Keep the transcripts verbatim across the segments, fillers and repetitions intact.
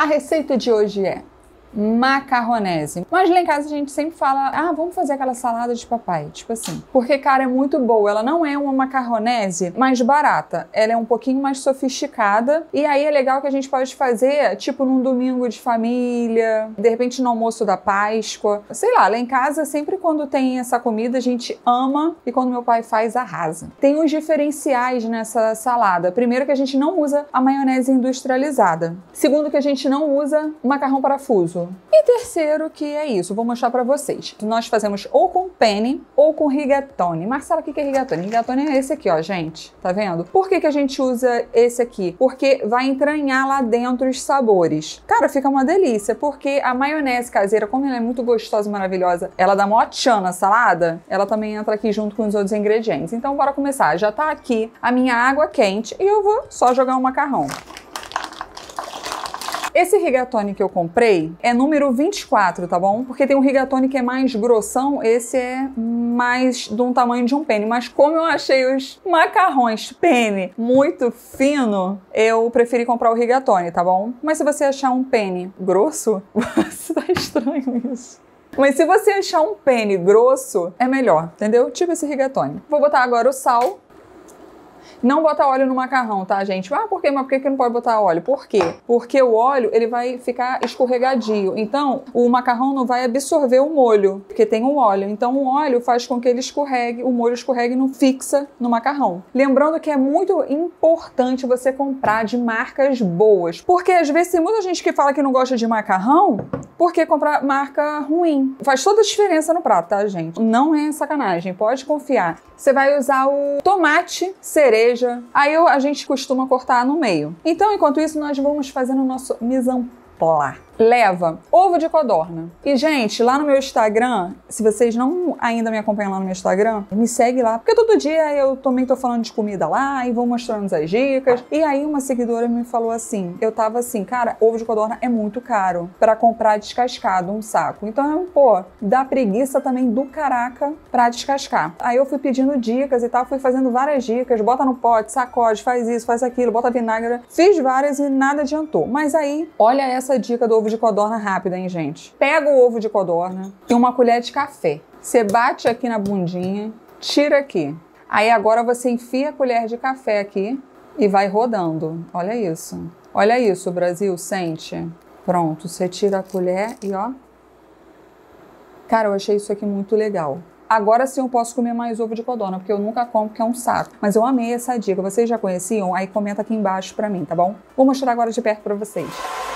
A receita de hoje é macarronese. Mas lá em casa a gente sempre fala, ah, vamos fazer aquela salada de papai, tipo assim. Porque, cara, é muito boa. Ela não é uma macarronese mais barata. Ela é um pouquinho mais sofisticada. E aí é legal que a gente pode fazer, tipo, num domingo de família, de repente no almoço da Páscoa. Sei lá, lá em casa, sempre quando tem essa comida, a gente ama e quando meu pai faz, arrasa. Tem uns diferenciais nessa salada. Primeiro que a gente não usa a maionese industrializada. Segundo que a gente não usa macarrão parafuso. E terceiro que é isso, vou mostrar pra vocês. Nós fazemos ou com penne ou com rigatoni. Marcela, o que é rigatoni? Rigatoni é esse aqui, ó, gente. Tá vendo? Por que que a gente usa esse aqui? Porque vai entranhar lá dentro os sabores. Cara, fica uma delícia, porque a maionese caseira, como ela é muito gostosa e maravilhosa, ela dá mó tchan na salada, ela também entra aqui junto com os outros ingredientes. Então, bora começar. Já tá aqui a minha água quente e eu vou só jogar o macarrão. Esse rigatoni que eu comprei é número vinte e quatro, tá bom? Porque tem um rigatoni que é mais grossão, esse é mais de um tamanho de um penne. Mas como eu achei os macarrões penne muito fino, eu preferi comprar o rigatoni, tá bom? Mas se você achar um penne grosso, tá estranho isso. Mas se você achar um penne grosso, é melhor, entendeu? Tipo esse rigatoni. Vou botar agora o sal. Não bota óleo no macarrão, tá, gente? Ah, por quê? Mas por que que não pode botar óleo? Por quê? Porque o óleo, ele vai ficar escorregadio. Então, o macarrão não vai absorver o molho, porque tem o óleo. Então, o óleo faz com que ele escorregue, o molho escorregue e não fixa no macarrão. Lembrando que é muito importante você comprar de marcas boas. Porque, às vezes, tem muita gente que fala que não gosta de macarrão, porque comprar marca ruim. Faz toda a diferença no prato, tá, gente? Não é sacanagem, pode confiar. Você vai usar o tomate cereja. Aí eu, a gente costuma cortar no meio. Então, enquanto isso, nós vamos fazendo o nosso mise en place. Leva ovo de codorna. E, gente, lá no meu Instagram, se vocês não ainda me acompanham lá no meu Instagram, me segue lá. Porque todo dia eu também tô falando de comida lá e vou mostrando as dicas. E aí uma seguidora me falou assim, eu tava assim, cara, ovo de codorna é muito caro pra comprar descascado, um saco. Então, pô, dá preguiça também do caraca pra descascar. Aí eu fui pedindo dicas e tal, fui fazendo várias dicas. Bota no pote, sacode, faz isso, faz aquilo, bota vinagre. Fiz várias e nada adiantou. Mas aí, olha essa dica do ovo de codorna rápida, hein, gente? Pega o ovo de codorna e uma colher de café. Você bate aqui na bundinha, tira aqui. Aí agora você enfia a colher de café aqui e vai rodando. Olha isso. Olha isso, Brasil, sente. Pronto, você tira a colher e ó. Cara, eu achei isso aqui muito legal. Agora sim eu posso comer mais ovo de codorna, porque eu nunca como, porque é um saco. Mas eu amei essa dica. Vocês já conheciam? Aí comenta aqui embaixo pra mim, tá bom? Vou mostrar agora de perto pra vocês.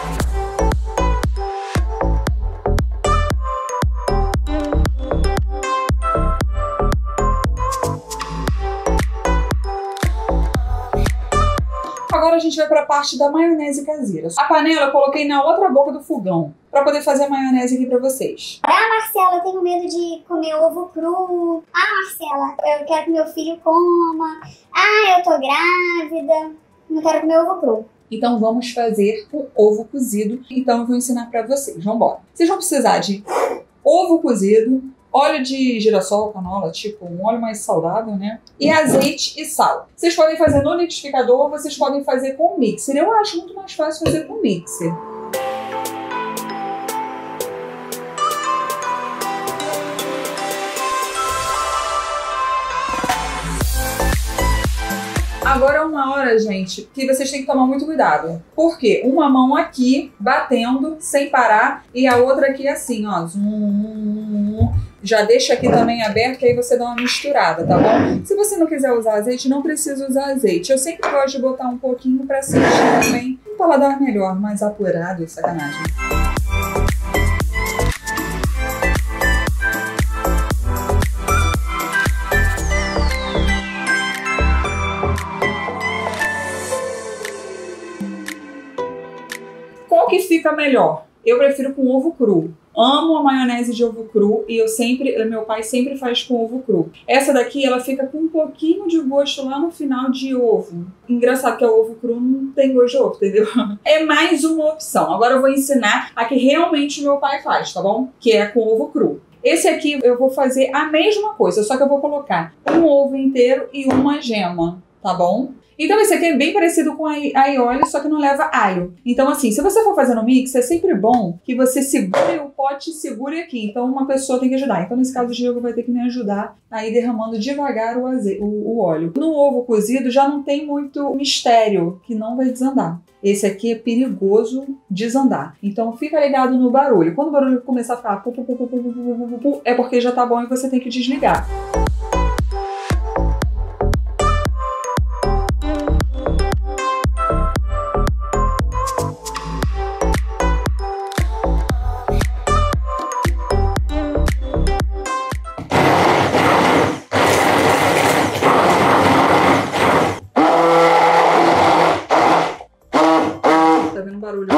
Agora a gente vai para a parte da maionese caseira. A panela eu coloquei na outra boca do fogão para poder fazer a maionese aqui para vocês. Ah, Marcela, eu tenho medo de comer ovo cru. Ah, Marcela, eu quero que meu filho coma. Ah, eu tô grávida. Não quero comer ovo cru. Então vamos fazer o ovo cozido. Então eu vou ensinar para vocês. Vamos embora. Vocês vão precisar de ovo cozido, óleo de girassol, canola, tipo um óleo mais saudável, né? E azeite e sal. Vocês podem fazer no liquidificador ou vocês podem fazer com mixer. Eu acho muito mais fácil fazer com mixer. Agora é uma hora, gente, que vocês têm que tomar muito cuidado. Por quê? Uma mão aqui, batendo, sem parar, e a outra aqui assim, ó. Zum. Já deixa aqui também aberto, que aí você dá uma misturada, tá bom? Se você não quiser usar azeite, não precisa usar azeite. Eu sempre gosto de botar um pouquinho pra sentir também um paladar melhor, mais apurado, sacanagem. Qual que fica melhor? Eu prefiro com ovo cru. Amo a maionese de ovo cru e eu sempre, meu pai sempre faz com ovo cru. Essa daqui, ela fica com um pouquinho de gosto lá no final de ovo. Engraçado que o ovo cru não tem gosto de ovo, entendeu? É mais uma opção. Agora eu vou ensinar a que realmente meu pai faz, tá bom? Que é com ovo cru. Esse aqui eu vou fazer a mesma coisa, só que eu vou colocar um ovo inteiro e uma gema. tá bom? Então esse aqui é bem parecido com a aioli, só que não leva alho. Então assim, se você for fazer no mix, é sempre bom que você segure o pote e segure aqui. Então uma pessoa tem que ajudar. Então nesse caso o Diego vai ter que me ajudar a ir derramando devagar o, aze... o, o óleo. No ovo cozido já não tem muito mistério, que não vai desandar. Esse aqui é perigoso desandar. Então fica ligado no barulho. Quando o barulho começar a ficar pu, pu, pu, pu, pu, pu, pu, pu, é porque já tá bom e você tem que desligar. Tá vendo o barulho?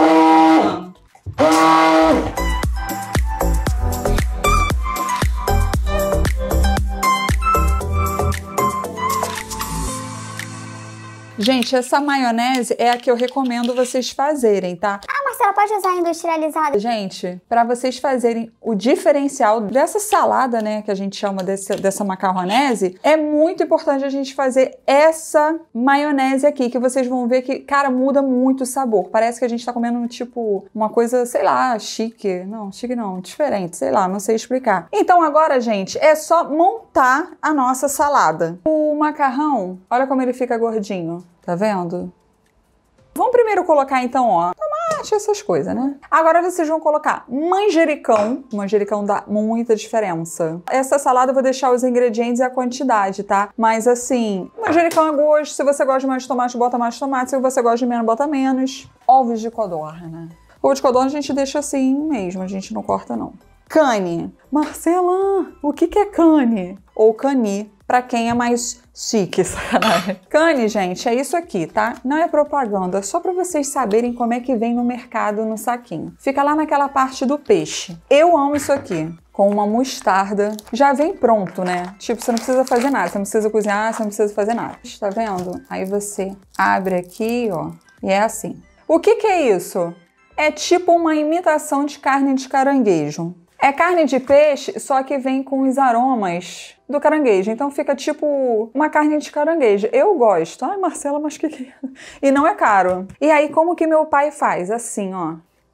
Gente, essa maionese é a que eu recomendo vocês fazerem, tá? Ah, Marcela, pode usar industrializada? Gente, para vocês fazerem o diferencial dessa salada, né, que a gente chama desse, dessa macarronese, é muito importante a gente fazer essa maionese aqui, que vocês vão ver que, cara, muda muito o sabor. Parece que a gente tá comendo, tipo, uma coisa, sei lá, chique. Não, chique não, diferente, sei lá, não sei explicar. Então agora, gente, é só montar a nossa salada. O macarrão, olha como ele fica gordinho. Tá vendo? Vamos primeiro colocar, então, ó, tomate, essas coisas, né? Agora vocês vão colocar manjericão. Manjericão dá muita diferença. Essa salada eu vou deixar os ingredientes e a quantidade, tá? Mas, assim, manjericão é gosto. Se você gosta de mais tomate, bota mais tomate. Se você gosta de menos, bota menos. Ovos de codorna. Ovo de codorna a gente deixa assim mesmo, a gente não corta, não. Cane. Marcela, o que que é cane? Ou cani, pra quem é mais chique, sabe? Cane, gente, é isso aqui, tá? Não é propaganda, é só pra vocês saberem como é que vem no mercado no saquinho. Fica lá naquela parte do peixe. Eu amo isso aqui. Com uma mostarda, já vem pronto, né? Tipo, você não precisa fazer nada, você não precisa cozinhar, você não precisa fazer nada. Tá vendo? Aí você abre aqui, ó, e é assim. O que que é isso? É tipo uma imitação de carne de caranguejo. É carne de peixe, só que vem com os aromas do caranguejo. Então fica tipo uma carne de caranguejo. Eu gosto. Ai, Marcela, mas que que é? E não é caro. E aí, como que meu pai faz? Assim, ó.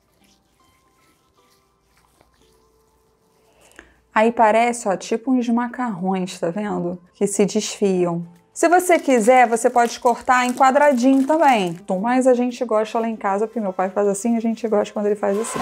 Aí parece, ó, tipo uns macarrões, tá vendo? Que se desfiam. Se você quiser, você pode cortar em quadradinho também. Mas a gente gosta lá em casa, porque meu pai faz assim, a gente gosta quando ele faz assim.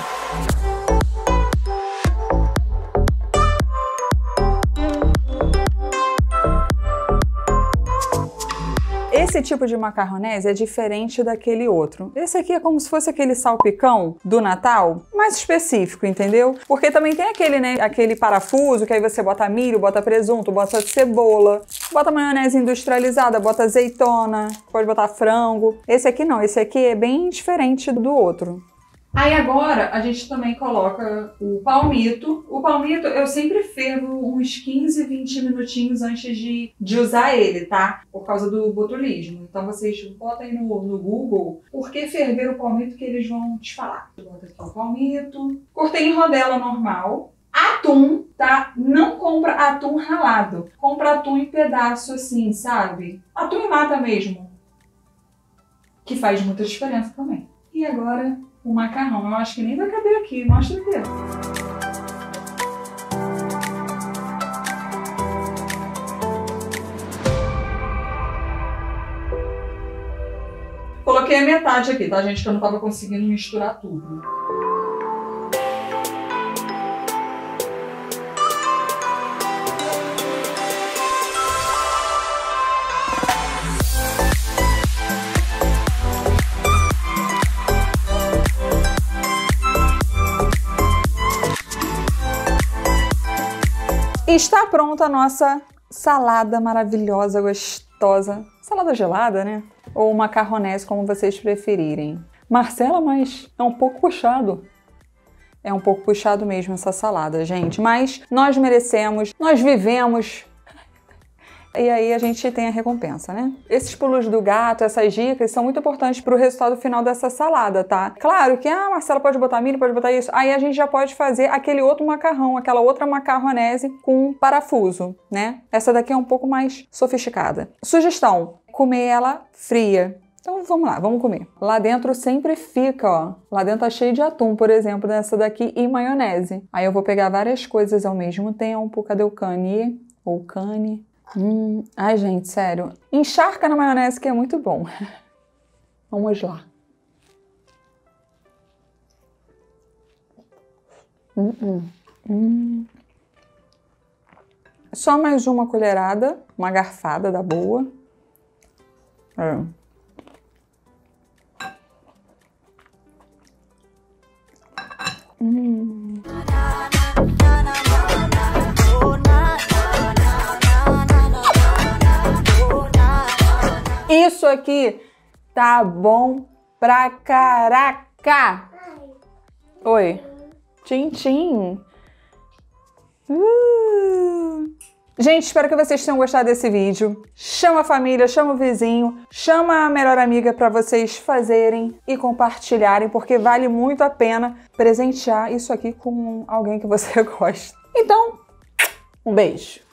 Esse tipo de macarronese é diferente daquele outro. Esse aqui é como se fosse aquele salpicão do Natal, mais específico, entendeu? Porque também tem aquele, né, aquele parafuso que aí você bota milho, bota presunto, bota cebola, bota maionese industrializada, bota azeitona, pode botar frango. Esse aqui não, esse aqui é bem diferente do outro. Aí agora a gente também coloca o palmito. O palmito eu sempre fervo uns quinze, vinte minutinhos antes de, de usar ele, tá? Por causa do botulismo. Então vocês botem no, no Google por que ferver o palmito que eles vão te falar. Bota aqui o palmito. Cortei em rodela normal. Atum, tá? Não compra atum ralado. Compra atum em pedaço assim, sabe? Atum em lata mesmo. Que faz muita diferença também. E agora o macarrão. Eu acho que nem vai caber aqui. Mostra aqui. Coloquei a metade aqui, tá, gente? Que eu não tava conseguindo misturar tudo. Está pronta a nossa salada maravilhosa, gostosa. Salada gelada, né? Ou macarronese, como vocês preferirem. Marcela, mas é um pouco puxado. É um pouco puxado mesmo essa salada, gente. Mas nós merecemos, nós vivemos. E aí a gente tem a recompensa, né? Esses pulos do gato, essas dicas são muito importantes para o resultado final dessa salada, tá? Claro que, ah, Marcela pode botar milho, pode botar isso. Aí a gente já pode fazer aquele outro macarrão, aquela outra macarronese com parafuso, né? Essa daqui é um pouco mais sofisticada. Sugestão, comer ela fria. Então vamos lá, vamos comer. Lá dentro sempre fica, ó. Lá dentro tá cheio de atum, por exemplo, nessa daqui, e maionese. Aí eu vou pegar várias coisas ao mesmo tempo. Cadê o cane? Ou cane? Hum. Ai, gente, sério. Encharca na maionese que é muito bom. Vamos lá. Hum, hum. Hum. Só mais uma colherada, uma garfada da boa. É. Hum. Isso aqui tá bom pra caraca! Oi. Tchim, tchim. Uh. Gente, espero que vocês tenham gostado desse vídeo. Chama a família, chama o vizinho, chama a melhor amiga para vocês fazerem e compartilharem, porque vale muito a pena presentear isso aqui com alguém que você gosta. Então, um beijo!